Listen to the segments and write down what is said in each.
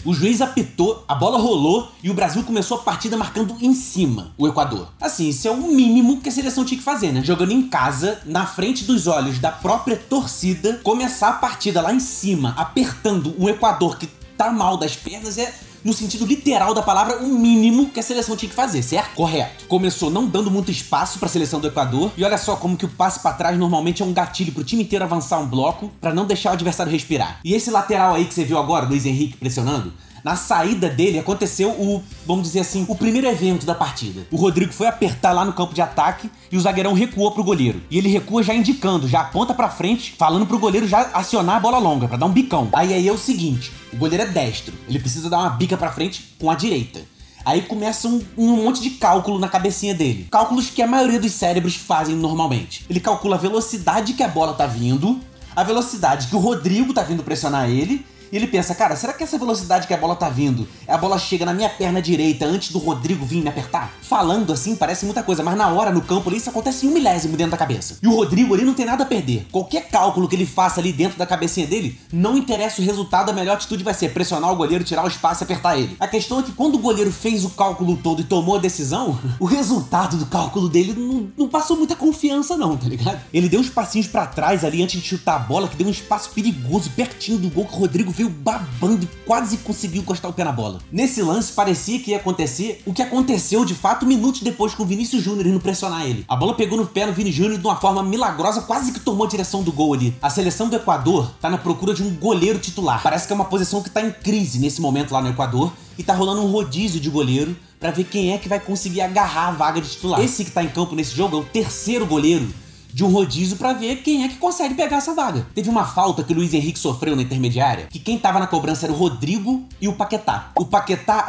O juiz apitou, a bola rolou e o Brasil começou a partida marcando em cima o Equador. Assim, isso é o mínimo que a seleção tinha que fazer, né? Jogando em casa, na frente dos olhos da própria torcida, começar a partida lá em cima, apertando um Equador que tá mal das pernas, no sentido literal da palavra, o mínimo que a seleção tinha que fazer, certo? Correto. Começou não dando muito espaço pra seleção do Equador, e olha só como que o passe pra trás normalmente é um gatilho pro time inteiro avançar um bloco, pra não deixar o adversário respirar. E esse lateral aí que você viu agora, Luiz Henrique pressionando, na saída dele aconteceu vamos dizer assim, o primeiro evento da partida. O Rodrigo foi apertar lá no campo de ataque e o zagueirão recuou pro goleiro. E ele recua já indicando, já aponta pra frente, falando pro goleiro já acionar a bola longa, pra dar um bicão. Aí é o seguinte, o goleiro é destro, ele precisa dar uma bica pra frente com a direita. Aí começa um monte de cálculo na cabecinha dele. Cálculos que a maioria dos cérebros fazem normalmente. Ele calcula a velocidade que a bola tá vindo, a velocidade que o Rodrigo tá vindo pressionar ele, e ele pensa, cara, será que essa velocidade que a bola tá vindo, a bola chega na minha perna direita antes do Rodrigo vir me apertar? Falando assim parece muita coisa, mas na hora, no campo ali, isso acontece em 1/1000 dentro da cabeça. E o Rodrigo ali não tem nada a perder. Qualquer cálculo que ele faça ali dentro da cabecinha dele, não interessa o resultado, a melhor atitude vai ser pressionar o goleiro, tirar o espaço e apertar ele. A questão é que quando o goleiro fez o cálculo todo e tomou a decisão, o resultado do cálculo dele não passou muita confiança não, tá ligado? Ele deu uns passinhos pra trás ali antes de chutar a bola, que deu um espaço perigoso pertinho do gol, que o Rodrigo veio babando e quase conseguiu encostar o pé na bola. Nesse lance parecia que ia acontecer o que aconteceu de fato minutos depois com o Vinícius Júnior indo pressionar ele. A bola pegou no pé no Vini Júnior de uma forma milagrosa, quase que tomou a direção do gol ali. A seleção do Equador tá na procura de um goleiro titular. Parece que é uma posição que tá em crise nesse momento lá no Equador e tá rolando um rodízio de goleiro pra ver quem é que vai conseguir agarrar a vaga de titular. Esse que tá em campo nesse jogo é o terceiro goleiro de um rodízio pra ver quem é que consegue pegar essa vaga. Teve uma falta que o Luiz Henrique sofreu na intermediária, que quem tava na cobrança era o Rodrigo e o Paquetá. O Paquetá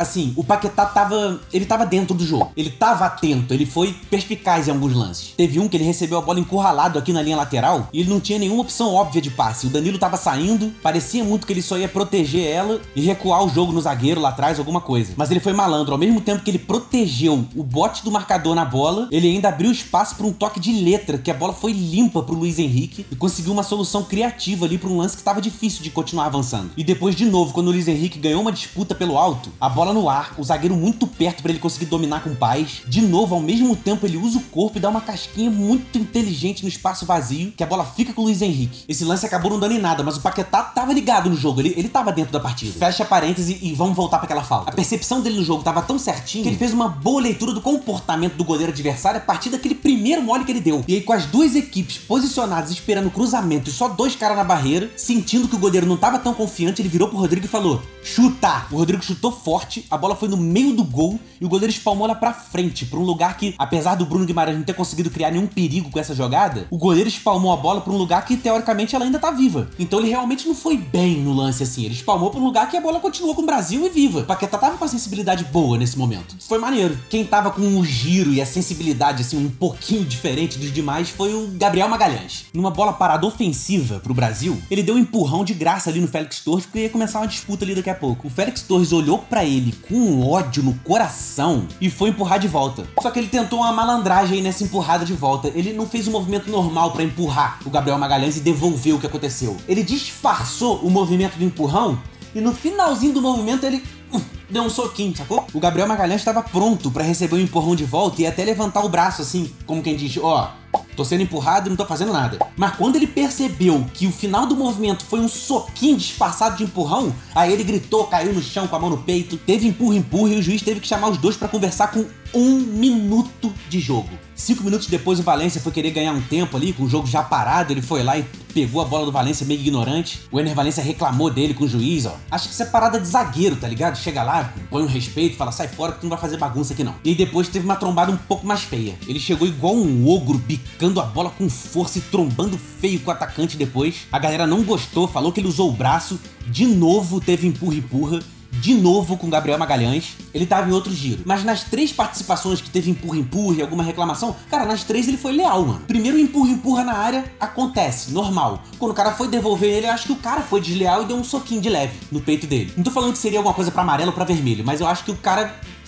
ele tava dentro do jogo. Ele tava atento, ele foi perspicaz em alguns lances. Teve um que ele recebeu a bola encurralado aqui na linha lateral e ele não tinha nenhuma opção óbvia de passe. O Danilo tava saindo, parecia muito que ele só ia proteger ela e recuar o jogo no zagueiro lá atrás, alguma coisa. Mas ele foi malandro, ao mesmo tempo que ele protegeu o bote do marcador na bola, ele ainda abriu espaço pra um toque de letra, que a bola foi limpa pro Luiz Henrique e conseguiu uma solução criativa ali pra um lance que tava difícil de continuar avançando. E depois, de novo, quando o Luiz Henrique ganhou uma disputa pelo alto, a bola no ar, o zagueiro muito perto pra ele conseguir dominar com paz. De novo, ao mesmo tempo, ele usa o corpo e dá uma casquinha muito inteligente no espaço vazio, que a bola fica com o Luiz Henrique. Esse lance acabou não dando em nada, mas o Paquetá tava ligado no jogo, ele tava dentro da partida. Fecha parênteses e vamos voltar pra aquela falta. A percepção dele no jogo tava tão certinho que ele fez uma boa leitura do comportamento do goleiro adversário a partir daquele primeiro mole que ele deu. E aí, com as duas equipes posicionadas esperando o cruzamento e só dois caras na barreira, sentindo que o goleiro não tava tão confiante, ele virou pro Rodrigo e falou: chuta! O Rodrigo chutou forte, a bola foi no meio do gol e o goleiro espalmou ela pra frente, pra um lugar que, apesar do Bruno Guimarães não ter conseguido criar nenhum perigo com essa jogada, o goleiro espalmou a bola pra um lugar que, teoricamente, ela ainda tá viva. Então ele realmente não foi bem no lance assim, ele espalmou pra um lugar que a bola continuou com o Brasil e viva. O Paquetá tava com a sensibilidade boa nesse momento. Foi maneiro. Quem tava com o giro e a sensibilidade, assim, um pouquinho diferente dos demais foi o Gabriel Magalhães. Numa bola parada ofensiva pro Brasil, ele deu um empurrão de graça ali no Félix Torres, porque ia começar uma disputa ali daqui a pouco. O Félix Torres olhou pra ele com um ódio no coração e foi empurrar de volta. Só que ele tentou uma malandragem aí nessa empurrada de volta. Ele não fez o movimento normal pra empurrar o Gabriel Magalhães e devolver o que aconteceu. Ele disfarçou o movimento do empurrão e no finalzinho do movimento ele deu um soquinho, sacou? O Gabriel Magalhães estava pronto pra receber o empurrão de volta e até levantar o braço assim, como quem diz, ó, tô sendo empurrado e não tô fazendo nada. Mas quando ele percebeu que o final do movimento foi um soquinho disfarçado de empurrão, aí ele gritou, caiu no chão com a mão no peito, teve empurra e o juiz teve que chamar os dois pra conversar com 1 minuto de jogo. 5 minutos depois o Valência foi querer ganhar um tempo ali, com o jogo já parado, ele foi lá e pegou a bola do Valência meio ignorante. O Ener Valência reclamou dele com o juiz, ó. Acho que isso é parada de zagueiro, tá ligado? Chega lá, põe um respeito, fala, sai fora que tu não vai fazer bagunça aqui não. E aí depois teve uma trombada um pouco mais feia. Ele chegou igual um ogro, bicando a bola com força e trombando feio com o atacante depois. A galera não gostou, falou que ele usou o braço. De novo teve empurra. De novo com o Gabriel Magalhães, ele tava em outro giro. Mas nas 3 participações que teve empurra e alguma reclamação, cara, nas 3 ele foi leal, mano. Primeiro empurra na área, acontece, normal. Quando o cara foi devolver ele, eu acho que o cara foi desleal e deu um soquinho de leve no peito dele. Não tô falando que seria alguma coisa pra amarelo ou pra vermelho, mas eu acho que o cara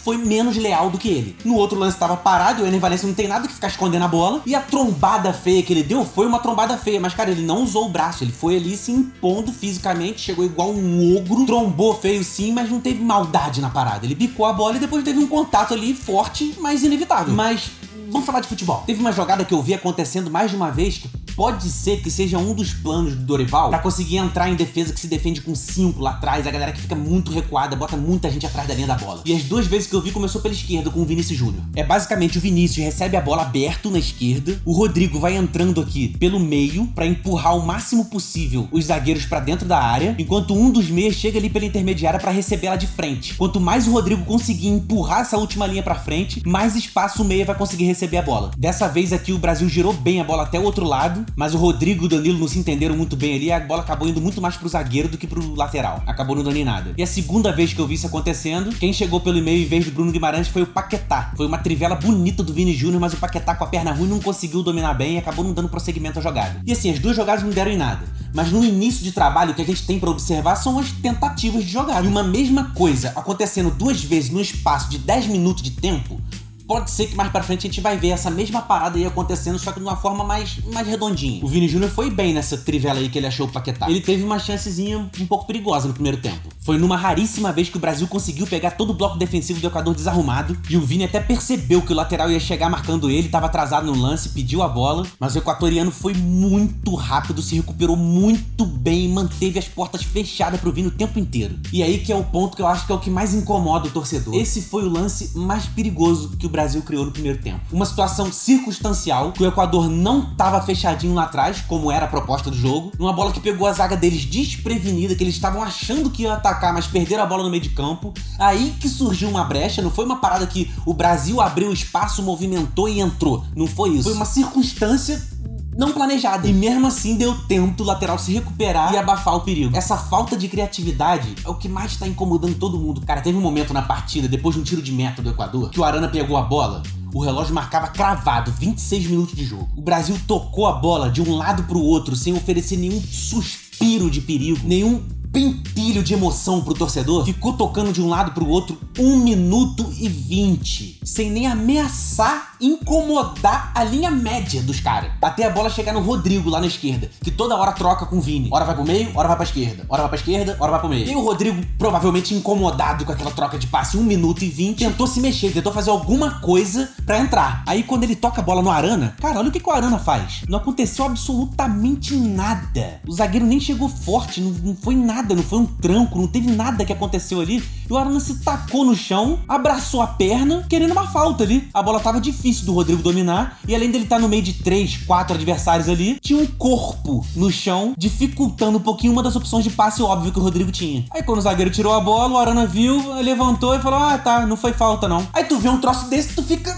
foi menos leal do que ele. No outro lance tava parado, o Ener Valencia não tem nada que ficar escondendo a bola, e a trombada feia que ele deu foi uma trombada feia, mas cara, ele não usou o braço, ele foi ali se impondo fisicamente, chegou igual um ogro, trombou feio sim, mas não teve maldade na parada. Ele bicou a bola e depois teve um contato ali forte, mas inevitável. Mas vamos falar de futebol. Teve uma jogada que eu vi acontecendo mais de uma vez que pode ser que seja um dos planos do Dorival pra conseguir entrar em defesa que se defende com 5 lá atrás, a galera que fica muito recuada, bota muita gente atrás da linha da bola. E as 2 vezes que eu vi começou pela esquerda com o Vinícius Júnior. É basicamente o Vinícius recebe a bola aberto na esquerda, o Rodrigo vai entrando aqui pelo meio pra empurrar o máximo possível os zagueiros pra dentro da área, enquanto um dos meias chega ali pela intermediária pra receber ela de frente. Quanto mais o Rodrigo conseguir empurrar essa última linha pra frente, mais espaço o meia vai conseguir receber a bola. Dessa vez aqui o Brasil girou bem a bola até o outro lado, mas o Rodrigo e o Danilo não se entenderam muito bem ali, a bola acabou indo muito mais pro zagueiro do que pro lateral. Acabou não dando em nada. E a segunda vez que eu vi isso acontecendo, quem chegou pelo meio em vez do Bruno Guimarães foi o Paquetá. Foi uma trivela bonita do Vini Júnior, mas o Paquetá com a perna ruim não conseguiu dominar bem e acabou não dando prosseguimento à jogada. E assim, as 2 jogadas não deram em nada. Mas no início de trabalho, o que a gente tem pra observar são as tentativas de jogada. E uma mesma coisa acontecendo 2 vezes no espaço de 10 minutos de tempo, pode ser que mais pra frente a gente vai ver essa mesma parada aí acontecendo, só que de uma forma mais redondinha. O Vini Júnior foi bem nessa trivela aí que ele achou o Paquetá. Ele teve uma chancezinha um pouco perigosa no primeiro tempo. Foi numa raríssima vez que o Brasil conseguiu pegar todo o bloco defensivo do Equador desarrumado, e o Vini até percebeu que o lateral ia chegar marcando ele, tava atrasado no lance, pediu a bola, mas o equatoriano foi muito rápido, se recuperou muito bem e manteve as portas fechadas pro Vini o tempo inteiro. E aí que é o ponto que eu acho que é o que mais incomoda o torcedor. Esse foi o lance mais perigoso que o Brasil criou no primeiro tempo. Uma situação circunstancial, que o Equador não tava fechadinho lá atrás, como era a proposta do jogo, uma bola que pegou a zaga deles desprevenida, que eles estavam achando que ia atacar, mas perderam a bola no meio de campo. Aí que surgiu uma brecha, não foi uma parada que o Brasil abriu espaço, movimentou e entrou. Não foi isso. Foi uma circunstância não planejada. E mesmo assim deu tempo do lateral se recuperar e abafar o perigo. Essa falta de criatividade é o que mais tá incomodando todo mundo. Cara, teve um momento na partida, depois de um tiro de meta do Equador, que o Arana pegou a bola, o relógio marcava cravado 26 minutos de jogo. O Brasil tocou a bola de um lado pro outro sem oferecer nenhum suspiro de perigo, nenhum pentilho de emoção pro torcedor. Ficou tocando de um lado pro outro 1 minuto e 20, sem nem ameaçar incomodar a linha média dos caras. Até a bola chegar no Rodrigo lá na esquerda, que toda hora troca com o Vini. Hora vai pro meio, hora vai pra esquerda. Hora vai pra esquerda, hora vai pro meio. E o Rodrigo, provavelmente incomodado com aquela troca de passe 1 minuto e 20, tentou se mexer, tentou fazer alguma coisa pra entrar. Aí quando ele toca a bola no Arana, cara, olha o que o Arana faz. Não aconteceu absolutamente nada. O zagueiro nem chegou forte, não foi nada, não foi um tranco, não teve nada que aconteceu ali. E o Arana se tacou no chão, abraçou a perna, querendo uma falta ali. A bola tava difícil do Rodrigo dominar, e além dele estar no meio de 3, 4 adversários ali, tinha um corpo no chão, dificultando um pouquinho uma das opções de passe óbvio que o Rodrigo tinha. Aí quando o zagueiro tirou a bola, o Arana viu, levantou e falou: ah, tá, não foi falta não. Aí tu vê um troço desse, tu fica...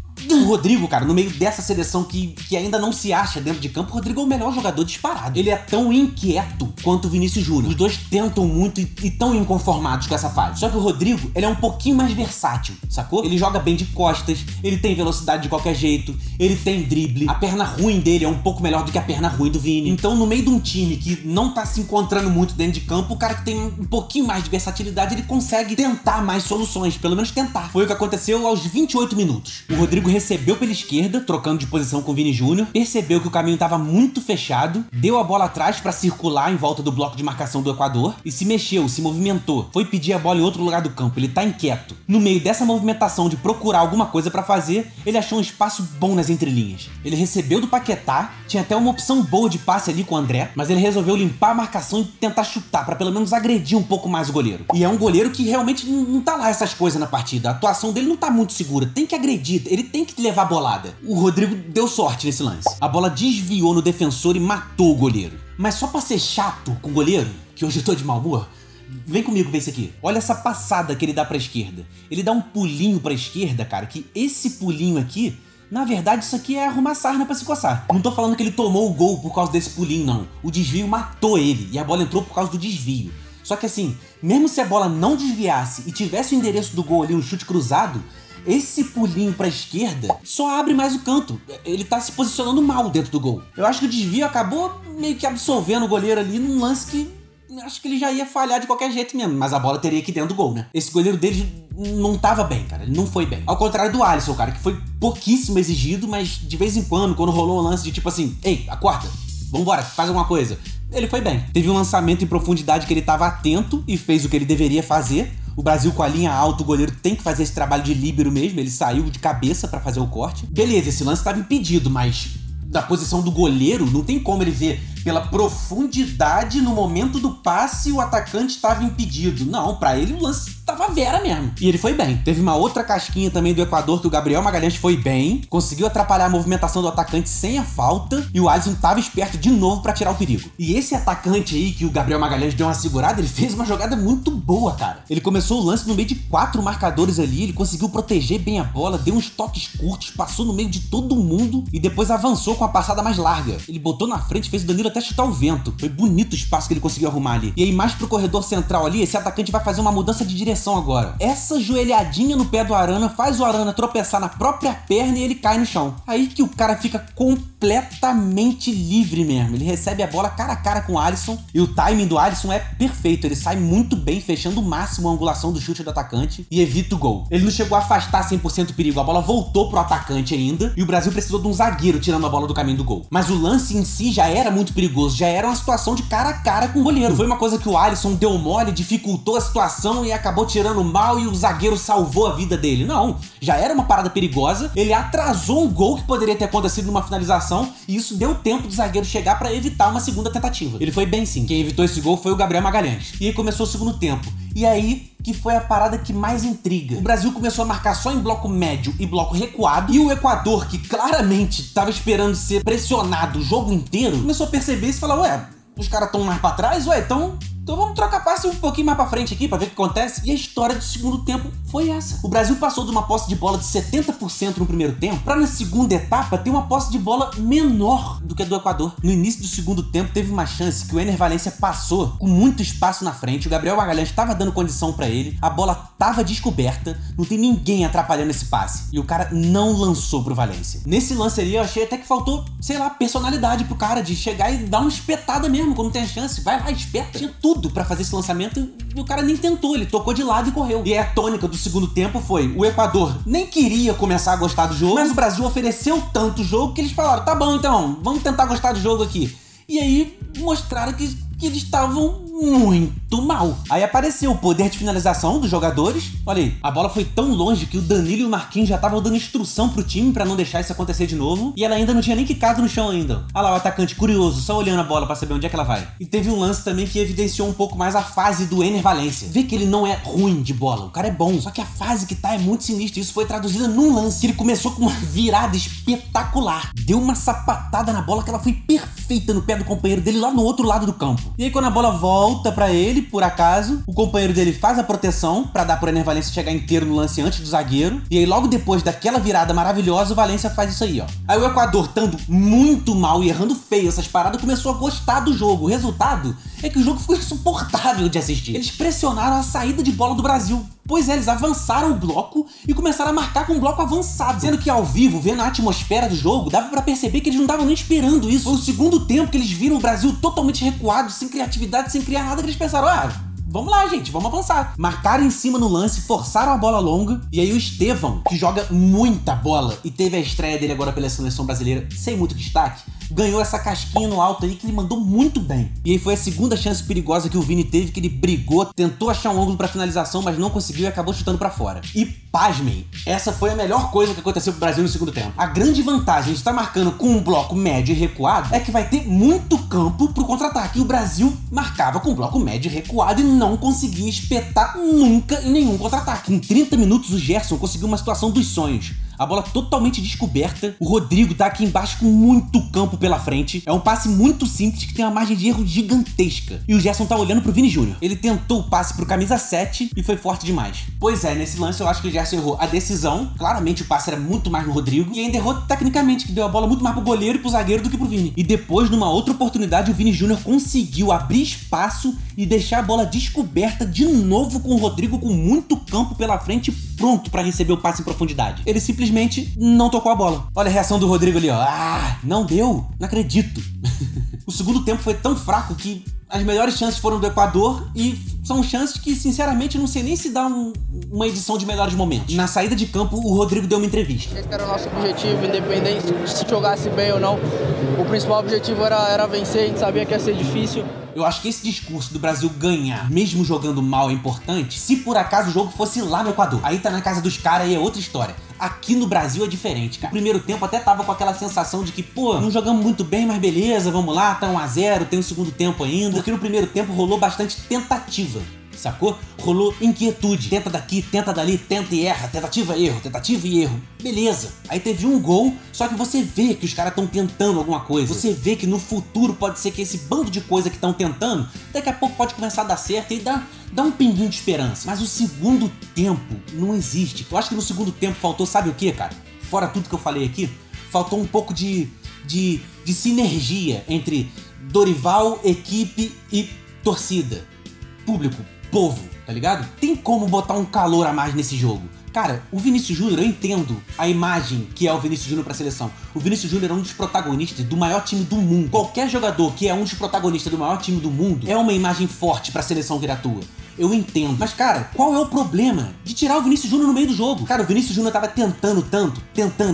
O Rodrigo, cara, no meio dessa seleção que ainda não se acha dentro de campo, o Rodrigo é o melhor jogador disparado. Ele é tão inquieto quanto o Vinícius Júnior. Os dois tentam muito e tão inconformados com essa fase. Só que o Rodrigo, ele é um pouquinho mais versátil, sacou? Ele joga bem de costas, ele tem velocidade de qualquer jeito, ele tem drible. A perna ruim dele é um pouco melhor do que a perna ruim do Vini. Então, no meio de um time que não tá se encontrando muito dentro de campo, o cara que tem um pouquinho mais de versatilidade, ele consegue tentar mais soluções, pelo menos tentar. Foi o que aconteceu aos 28 minutos. O Rodrigo recebeu pela esquerda, trocando de posição com o Vini Júnior, percebeu que o caminho estava muito fechado, deu a bola atrás para circular em volta do bloco de marcação do Equador e se mexeu, se movimentou, foi pedir a bola em outro lugar do campo, ele tá inquieto. No meio dessa movimentação de procurar alguma coisa para fazer, ele achou um espaço bom nas entrelinhas. Ele recebeu do Paquetá, tinha até uma opção boa de passe ali com o André, mas ele resolveu limpar a marcação e tentar chutar, para pelo menos agredir um pouco mais o goleiro. E é um goleiro que realmente não tá lá essas coisas na partida, a atuação dele não tá muito segura, tem que agredir, ele tem que levar a bolada. O Rodrigo deu sorte nesse lance. A bola desviou no defensor e matou o goleiro. Mas só pra ser chato com o goleiro, que hoje eu tô de mau humor, vem comigo ver isso aqui. Olha essa passada que ele dá pra esquerda. Ele dá um pulinho pra esquerda, cara, que esse pulinho aqui, na verdade, isso aqui é arrumar sarna pra se coçar. Não tô falando que ele tomou o gol por causa desse pulinho, não. O desvio matou ele e a bola entrou por causa do desvio. Só que assim, mesmo se a bola não desviasse e tivesse o endereço do gol ali, um chute cruzado, esse pulinho pra esquerda só abre mais o canto. Ele tá se posicionando mal dentro do gol. Eu acho que o desvio acabou meio que absolvendo o goleiro ali num lance que acho que ele já ia falhar de qualquer jeito mesmo, mas a bola teria que ir dentro do gol, né? Esse goleiro dele não tava bem, cara. Ele não foi bem. Ao contrário do Alisson, cara, que foi pouquíssimo exigido, mas de vez em quando rolou um lance de tipo assim, ei, acorda, vambora, faz alguma coisa. Ele foi bem. Teve um lançamento em profundidade que ele tava atento e fez o que ele deveria fazer. O Brasil com a linha alta, o goleiro tem que fazer esse trabalho de líbero mesmo. Ele saiu de cabeça pra fazer o corte. Beleza, esse lance tava impedido, mas da posição do goleiro, não tem como ele ver pela profundidade no momento do passe o atacante estava impedido. Não, pra ele o lance tava vera mesmo. E ele foi bem. Teve uma outra casquinha também do Equador que o Gabriel Magalhães foi bem, conseguiu atrapalhar a movimentação do atacante sem a falta e o Alisson tava esperto de novo pra tirar o perigo. E esse atacante aí que o Gabriel Magalhães deu uma segurada, ele fez uma jogada muito boa, cara. Ele começou o lance no meio de 4 marcadores ali, ele conseguiu proteger bem a bola, deu uns toques curtos, passou no meio de todo mundo e depois avançou com a passada mais larga. Ele botou na frente, fez o Danilo até chutar o vento. Foi bonito o espaço que ele conseguiu arrumar ali. E aí mais pro corredor central ali, esse atacante vai fazer uma mudança de direção agora. Essa joelhadinha no pé do Arana faz o Arana tropeçar na própria perna e ele cai no chão. Aí que o cara fica completamente livre mesmo. Ele recebe a bola cara a cara com o Alisson e o timing do Alisson é perfeito. Ele sai muito bem, fechando o máximo a angulação do chute do atacante e evita o gol. Ele não chegou a afastar 100% o perigo. A bola voltou pro atacante ainda e o Brasil precisou de um zagueiro tirando a bola do caminho do gol. Mas o lance em si já era muito perigoso. Já era uma situação de cara a cara com o goleiro. Não foi uma coisa que o Alisson deu mole, dificultou a situação e acabou tirando mal e o zagueiro salvou a vida dele. Não, já era uma parada perigosa. Ele atrasou um gol que poderia ter acontecido numa finalização e isso deu tempo do zagueiro chegar pra evitar uma segunda tentativa. Ele foi bem sim. Quem evitou esse gol foi o Gabriel Magalhães. E aí começou o segundo tempo. E aí que foi a parada que mais intriga. O Brasil começou a marcar só em bloco médio e bloco recuado, e o Equador, que claramente estava esperando ser pressionado o jogo inteiro, começou a perceber isso e falar, ué, os caras estão mais pra trás? Ué, então vamos trocar passe um pouquinho mais pra frente aqui pra ver o que acontece. E a história do segundo tempo foi essa. O Brasil passou de uma posse de bola de 70% no primeiro tempo pra na segunda etapa ter uma posse de bola menor do que a do Equador. No início do segundo tempo teve uma chance que o Ener Valencia passou com muito espaço na frente, o Gabriel Magalhães estava dando condição pra ele, a bola tava descoberta, não tem ninguém atrapalhando esse passe. E o cara não lançou pro Valencia. Nesse lance ali eu achei até que faltou, sei lá, personalidade pro cara de chegar e dar uma espetada mesmo quando tem a chance. Vai lá, espeta. Tinha tudo pra fazer esse lançamento e o cara nem tentou, ele tocou de lado e correu. E a tônica do segundo tempo foi, o Equador nem queria começar a gostar do jogo, mas o Brasil ofereceu tanto jogo que eles falaram, tá bom então, vamos tentar gostar do jogo aqui. E aí mostraram que eles estavam muito mal. Aí apareceu o poder de finalização dos jogadores. Olha aí, a bola foi tão longe que o Danilo e o Marquinhos já estavam dando instrução pro time pra não deixar isso acontecer de novo. E ela ainda não tinha nem quicado no chão ainda. Olha lá o atacante curioso, só olhando a bola pra saber onde é que ela vai. E teve um lance também que evidenciou um pouco mais a fase do Ener Valencia. Vê que ele não é ruim de bola, o cara é bom. Só que a fase que tá é muito sinistra. Isso foi traduzida num lance que ele começou com uma virada espetacular. Deu uma sapatada na bola que ela foi perfeita no pé do companheiro dele lá no outro lado do campo. E aí quando a bola volta pra ele, por acaso, o companheiro dele faz a proteção pra dar pro Ener Valencia chegar inteiro no lance antes do zagueiro. E aí logo depois daquela virada maravilhosa, o Valencia faz isso aí, ó. Aí o Equador, estando muito mal e errando feio essas paradas, começou a gostar do jogo. O resultado é que o jogo ficou insuportável de assistir. Eles pressionaram a saída de bola do Brasil. Pois é, eles avançaram o bloco e começaram a marcar com um bloco avançado. Sendo que ao vivo, vendo a atmosfera do jogo, dava pra perceber que eles não estavam nem esperando isso. Foi o segundo tempo que eles viram o Brasil totalmente recuado, sem criatividade, sem criar nada, que eles pensaram, vamos lá, gente, vamos avançar. Marcaram em cima no lance, forçaram a bola longa. E aí o Estevão, que joga muita bola e teve a estreia dele agora pela seleção brasileira sem muito destaque, ganhou essa casquinha no alto aí que ele mandou muito bem. E aí foi a segunda chance perigosa que o Vini teve, que ele brigou, tentou achar um ângulo pra finalização, mas não conseguiu e acabou chutando pra fora. E pasmem, essa foi a melhor coisa que aconteceu pro Brasil no segundo tempo. A grande vantagem de estar marcando com um bloco médio e recuado é que vai ter muito campo pro contra-ataque. E o Brasil marcava com um bloco médio e recuado e não conseguia espetar nunca em nenhum contra-ataque. Em 30 minutos o Gerson conseguiu uma situação dos sonhos. A bola totalmente descoberta, o Rodrigo tá aqui embaixo com muito campo pela frente. É um passe muito simples que tem uma margem de erro gigantesca. E o Gerson tá olhando pro Vini Júnior. Ele tentou o passe pro camisa 7 e foi forte demais. Pois é, nesse lance eu acho que o Gerson errou a decisão. Claramente o passe era muito mais no Rodrigo. E ainda errou tecnicamente, que deu a bola muito mais pro goleiro e pro zagueiro do que pro Vini. E depois, numa outra oportunidade, o Vini Júnior conseguiu abrir espaço e deixar a bola descoberta de novo com o Rodrigo com muito campo pela frente, pronto pra receber o passe em profundidade. Ele simplesmente não tocou a bola. Olha a reação do Rodrigo ali, ó. Não deu? Não acredito. O segundo tempo foi tão fraco que as melhores chances foram do Equador e são chances que, sinceramente, eu não sei nem se dá uma edição de melhores momentos. Na saída de campo, o Rodrigo deu uma entrevista. Esse era o nosso objetivo, independente se jogasse bem ou não. O principal objetivo era vencer, a gente sabia que ia ser difícil. Eu acho que esse discurso do Brasil ganhar, mesmo jogando mal, é importante se por acaso o jogo fosse lá no Equador. Aí tá na casa dos caras e é outra história. Aqui no Brasil é diferente, cara. No primeiro tempo até tava com aquela sensação de que, pô, não jogamos muito bem, mas beleza, vamos lá, tá 1-0, tem um segundo tempo ainda. Porque no primeiro tempo rolou bastante tentativa, sacou? Rolou inquietude. Tenta daqui, tenta dali, tenta e erra. Tentativa e erro. Beleza. Aí teve um gol, só que você vê que os caras estão tentando alguma coisa. Você vê que no futuro pode ser que esse bando de coisa que estão tentando, daqui a pouco pode começar a dar certo e dá um pinguinho de esperança. Mas o segundo tempo não existe. Eu acho que no segundo tempo faltou, sabe o que, cara? Fora tudo que eu falei aqui, faltou um pouco de sinergia entre Dorival, equipe e torcida. Público, povo, tá ligado? Tem como botar um calor a mais nesse jogo. Cara, o Vinícius Júnior, eu entendo a imagem que é o Vinícius Júnior pra seleção. O Vinícius Júnior é um dos protagonistas do maior time do mundo. Qualquer jogador que é um dos protagonistas do maior time do mundo é uma imagem forte pra seleção que ele atua. Eu entendo. Mas, cara, qual é o problema de tirar o Vinícius Júnior no meio do jogo? Cara, o Vinícius Júnior tava tentando tanto,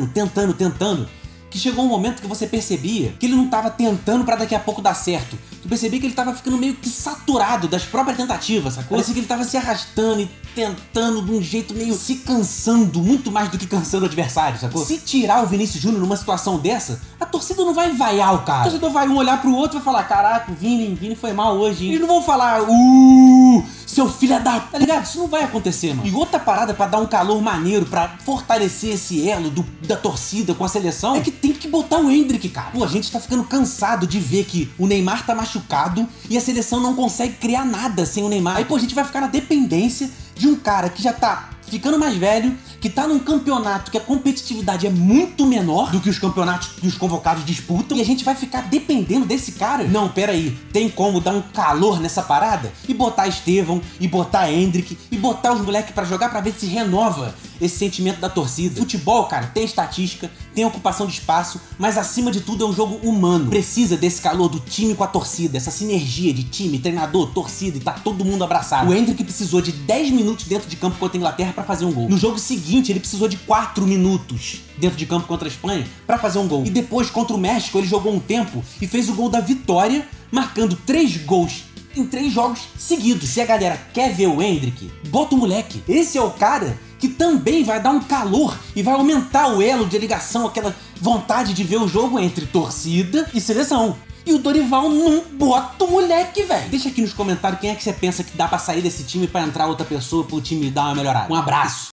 que chegou um momento que você percebia que ele não tava tentando pra daqui a pouco dar certo. Tu percebia que ele tava ficando meio que saturado das próprias tentativas, sacou? Parecia que ele tava se arrastando e tentando de um jeito meio se cansando, muito mais do que cansando o adversário, sacou? Se tirar o Vinícius Júnior numa situação dessa, a torcida não vai vaiar o cara. O torcedor vai um olhar pro outro e vai falar, caraca, o Vini foi mal hoje, hein? Eles não vão falar, seu filho da... Tá ligado? Isso não vai acontecer, mano. E outra parada pra dar um calor maneiro, pra fortalecer esse elo da torcida com a seleção, é que tem que botar o Endrick, cara. Pô, a gente tá ficando cansado de ver que o Neymar tá machucado e a seleção não consegue criar nada sem o Neymar. Aí, pô, a gente vai ficar na dependência de um cara que já tá ficando mais velho, que tá num campeonato que a competitividade é muito menor do que os campeonatos que os convocados disputam, e a gente vai ficar dependendo desse cara? Não, pera aí, tem como dar um calor nessa parada? E botar Estevão, e botar Endrick, e botar os moleques pra jogar pra ver se renova esse sentimento da torcida. Futebol, cara, tem estatística, tem ocupação de espaço, mas acima de tudo é um jogo humano. Precisa desse calor do time com a torcida, essa sinergia de time, treinador, torcida, e tá todo mundo abraçado. O Endrick precisou de 10 minutos dentro de campo contra a Inglaterra pra fazer um gol. No jogo seguinte, ele precisou de 4 minutos dentro de campo contra a Espanha pra fazer um gol. E depois, contra o México, ele jogou um tempo e fez o gol da vitória, marcando 3 gols em 3 jogos seguidos. Se a galera quer ver o Endrick, bota o moleque. Esse é o cara que também vai dar um calor e vai aumentar o elo de ligação, aquela vontade de ver o jogo entre torcida e seleção. E o Dorival não bota o moleque, velho. Deixa aqui nos comentários quem é que você pensa que dá pra sair desse time pra entrar outra pessoa pro time dar uma melhorada. Um abraço.